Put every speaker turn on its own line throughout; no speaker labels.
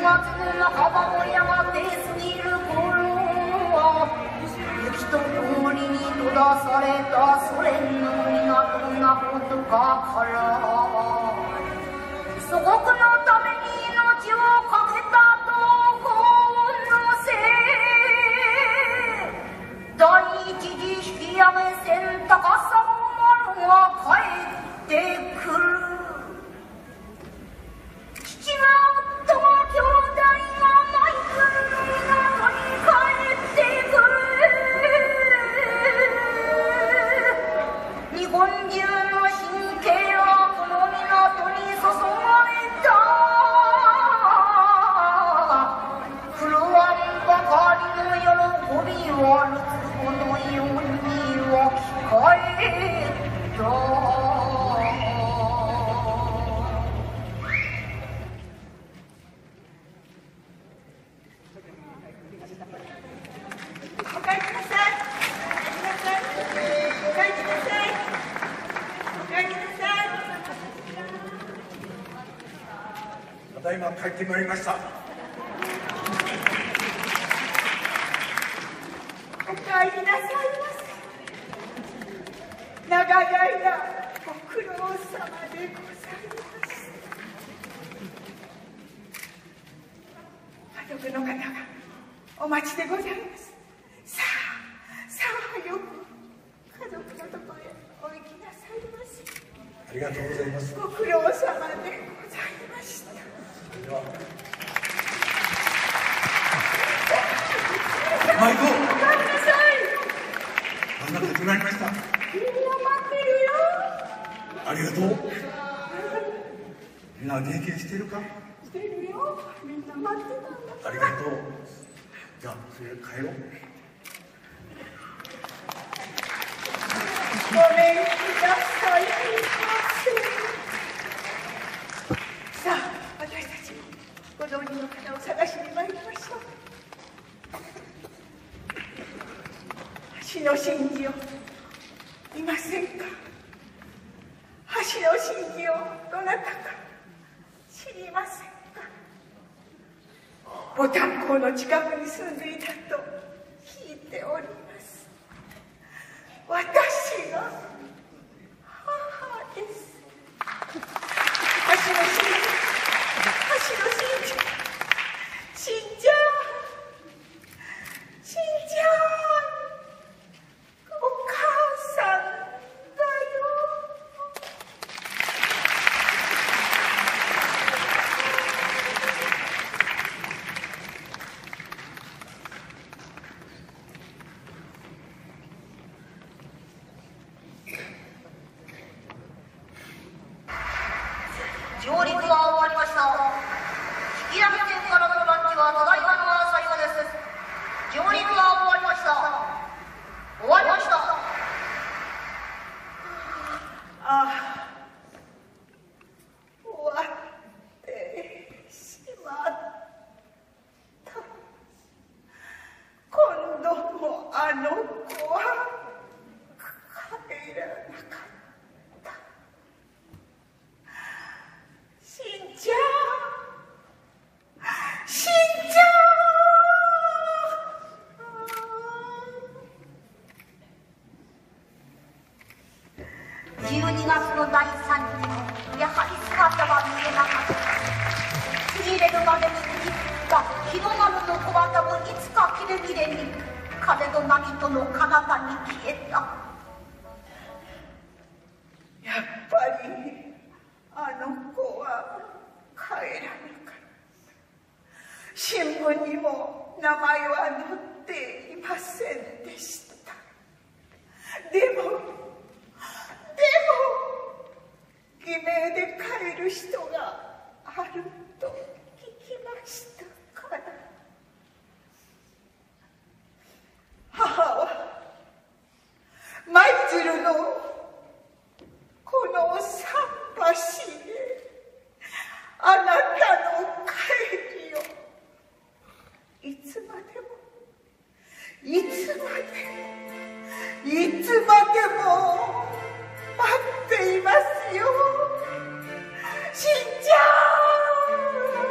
の半ばもやがて過ぎる頃は雪と氷に閉ざされたソ連の港がほどかから祖国のために命をかけた同胞のせい第一次引き上げ船高砂丸が帰ってくる父が夫が兄弟がマイクルの港に帰ってくる日本中の神経はこの港に注がれた震わんばかりの喜びはるつぼのように湧き返った
ただいま帰ってまいりました。
お帰りなさいませ。長い間ご苦労様でございます。家族の方がお待ちでございます。さあ早く家族のところへお行きなさいませ。
ありがとうございます。
ご苦労様でございました。
ではマイコ、
お帰りなさい。
あんなことになりました。
みんな待ってるよ。
ありがとう。みんな元気にしてるか？
してるよ。みんな待ってたんだ。
ありがとう。じゃあそれ帰ろう。
ごめんくださいませ。さあ私たちもご存知の方を探しに参りましょう。橋の真珠をいませんか？橋の真珠をどなたか知りませんか？ボタン港の近くに住んでいたと聞いております。私が母です。橋の真珠、橋の真珠、真珠、真珠、お母さんだよ。
上陸は終わりました。引き上げ船からのランチはただいまの最後です。上陸は終わりました。終わりました。
ああ、終わってしまった。今度もあの子は帰らなかった。しんちゃん、しんちゃん。
12月の第3日、やはり姿は見えなかった。過ぎれるまでに言った日の丸の小旗もいつかきれきれに風と波との彼方に消えた。
やっぱりあの子は帰らなかった。新聞にも名前は載っていませんでした。でも偽名で帰る人があると聞きましたから、母は舞鶴のこの桟橋であなたの帰りをいつまでもいつまでも待っていますよ。しんちゃん。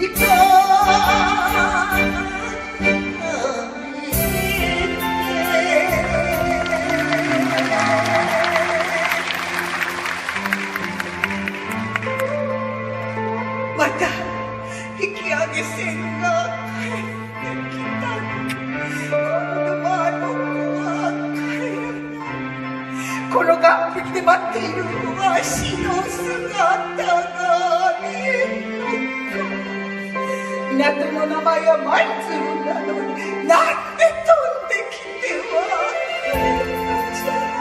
また引き上げ線が帰ってきた。今度はあの子は帰らない。この岸壁で待っているわしの姿が見えんのか。港の名前は舞鶴なのに、なんで飛んできてはくれるのじゃ。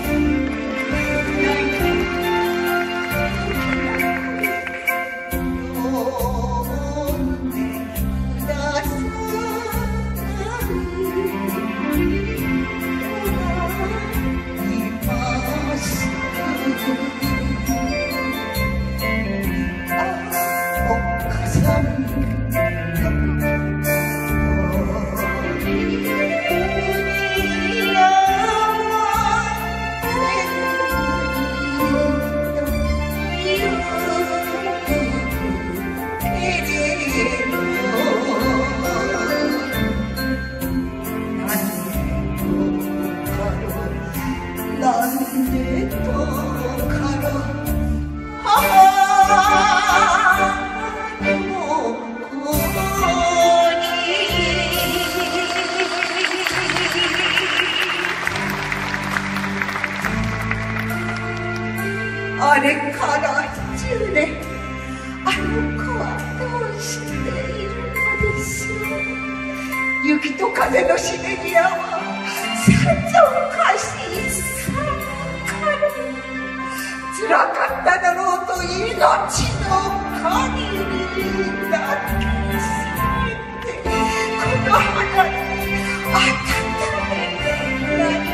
あれから10年、あの子はどうしているのでしょう。雪と風のしねぎ屋はさぞかしさからつらかっただろうと、命の限りだけさえてこの花に温めてやり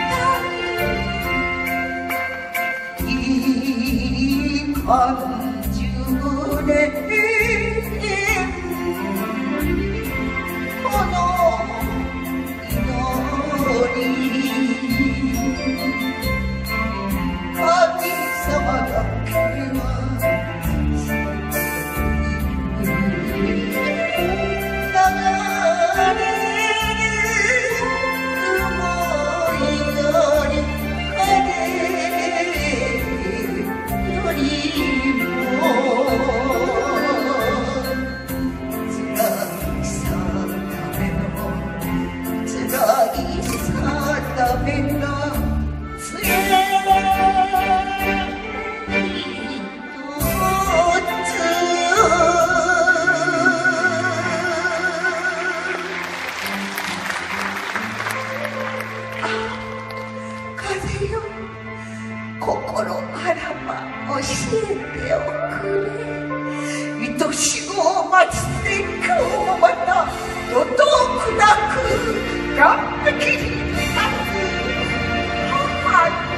30年この祈り、神様だけは流れる思いより風より心あらば教えておくれ。愛し子を待つて今日もまたどとくなく岸壁に立つ母の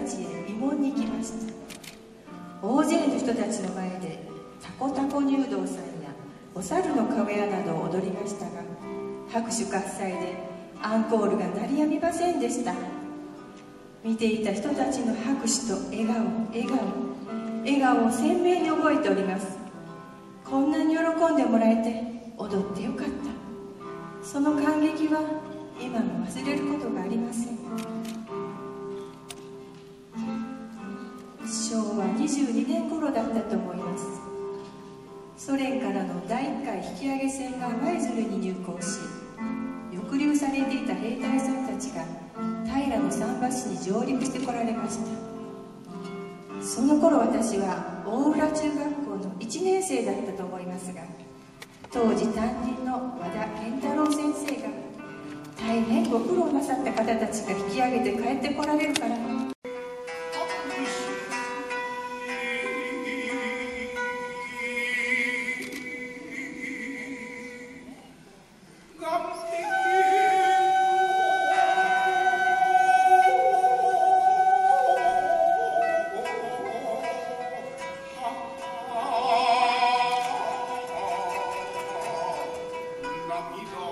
ちへ慰問に行きました。大勢の人たちの前でタコタコ入道さんやお猿の顔屋などを踊りましたが、拍手喝采でアンコールが鳴りやみませんでした。見ていた人たちの拍手と笑顔を鮮明に覚えております。こんなに喜んでもらえて踊ってよかった。その感激は今も忘れることがありません。昭和22年頃だったと思います。ソ連からの第1回引き上げ船が舞鶴に入港し、抑留されていた兵隊さんたちが平の桟橋に上陸してこられました。その頃私は大浦中学校の1年生だったと思いますが、当時担任の和田健太郎先生が大変ご苦労なさった方たちが引き上げて帰ってこられるから、
涙